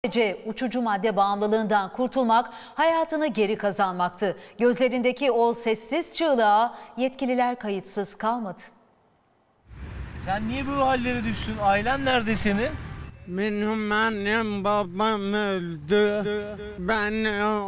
Sadece uçucu madde bağımlılığından kurtulmak, hayatını geri kazanmaktı. Gözlerindeki o sessiz çığlığa yetkililer kayıtsız kalmadı. Sen niye bu hallere düştün? Ailen nerede senin? Benim annem babam öldü. Ben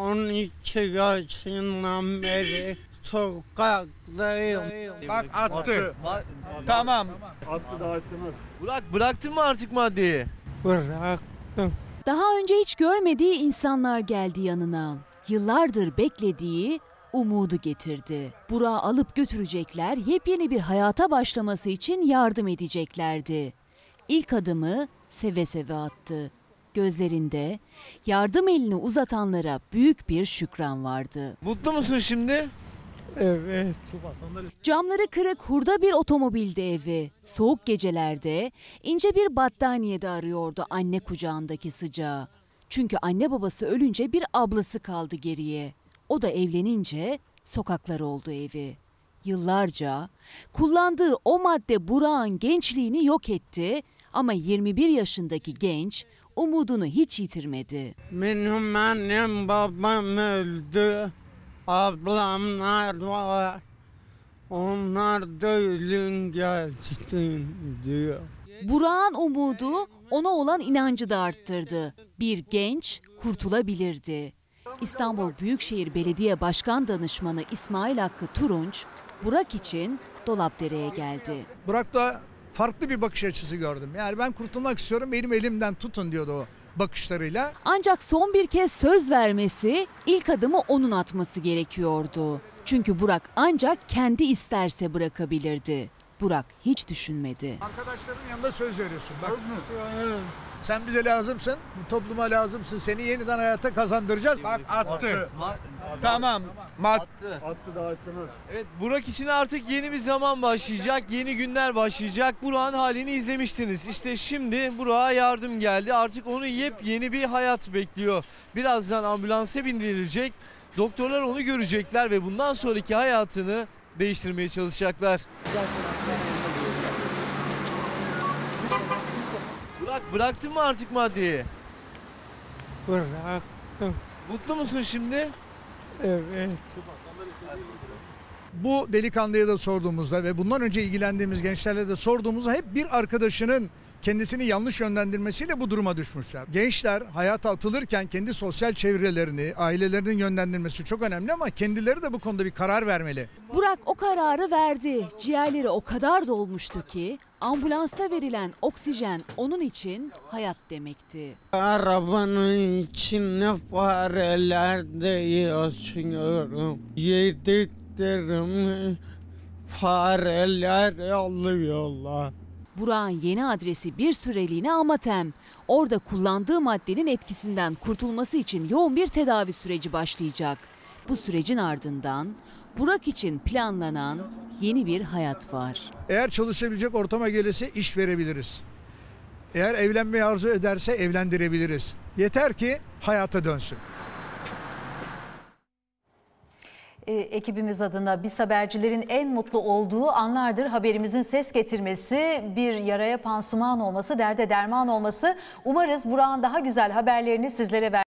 12 yaşından beri sokaktayım. Bak attı. Tamam. Attı daha istemez. Bıraktın mı artık maddeyi? Bıraktım. Daha önce hiç görmediği insanlar geldi yanına. Yıllardır beklediği umudu getirdi. Burak'ı alıp götürecekler, yepyeni bir hayata başlaması için yardım edeceklerdi. İlk adımı seve seve attı. Gözlerinde yardım elini uzatanlara büyük bir şükran vardı. Mutlu musun şimdi? Evet. Camları kırık hurda bir otomobilde evi. Soğuk gecelerde ince bir battaniyede arıyordu anne kucağındaki sıcağı. Çünkü anne babası ölünce bir ablası kaldı geriye. O da evlenince sokaklar oldu evi. Yıllarca kullandığı o madde Burak'ın gençliğini yok etti ama 21 yaşındaki genç umudunu hiç yitirmedi. Benim annem babam öldü. Ablamlar var. Onlar da ölün gelsin diyor. Burak'ın umudu ona olan inancı da arttırdı. Bir genç kurtulabilirdi. İstanbul Büyükşehir Belediye Başkan Danışmanı İsmail Hakkı Turunç, Burak için Dolapdere'ye geldi. Burak'ta farklı bir bakış açısı gördüm. Yani ben kurtulmak istiyorum, benim elimden tutun diyordu o bakışlarıyla. Ancak son bir kez söz vermesi, ilk adımı onun atması gerekiyordu. Çünkü Burak ancak kendi isterse bırakabilirdi. Burak hiç düşünmedi. Arkadaşların yanında söz veriyorsun. Bak, sen bize lazımsın, bu topluma lazımsın. Seni yeniden hayata kazandıracağız. Bak attı. Tamam. Attı. Attı daha istemez. Evet, Burak için artık yeni bir zaman başlayacak, yeni günler başlayacak. Burak'ın halini izlemiştiniz. İşte şimdi Burak'a yardım geldi. Artık onu yepyeni bir hayat bekliyor. Birazdan ambulansa bindirilecek. Doktorlar onu görecekler ve bundan sonraki hayatını değiştirmeye çalışacaklar. Bıraktın mı artık maddeyi? Bıraktım. Mutlu musun şimdi? Evet. Bu delikanlıya da sorduğumuzda ve bundan önce ilgilendiğimiz gençlerle de sorduğumuzda hep bir arkadaşının kendisini yanlış yönlendirmesiyle bu duruma düşmüşler. Gençler hayata atılırken kendi sosyal çevrelerini, ailelerinin yönlendirmesi çok önemli ama kendileri de bu konuda bir karar vermeli. Burak o kararı verdi. Ciğerleri o kadar dolmuştu ki ambulansta verilen oksijen onun için hayat demekti. Arabanın içine fareler de yaşıyorum. Yediklerimi fareler alıyorlar. Burak'ın yeni adresi bir süreliğine Amatem. Orada kullandığı maddenin etkisinden kurtulması için yoğun bir tedavi süreci başlayacak. Bu sürecin ardından Burak için planlanan yeni bir hayat var. Eğer çalışabilecek ortama gelirse iş verebiliriz. Eğer evlenmeyi arzu ederse evlendirebiliriz. Yeter ki hayata dönsün. Ekibimiz adına biz habercilerin en mutlu olduğu anlardır haberimizin ses getirmesi, bir yaraya pansuman olması, derde derman olması. Umarız Burak'ın daha güzel haberlerini sizlere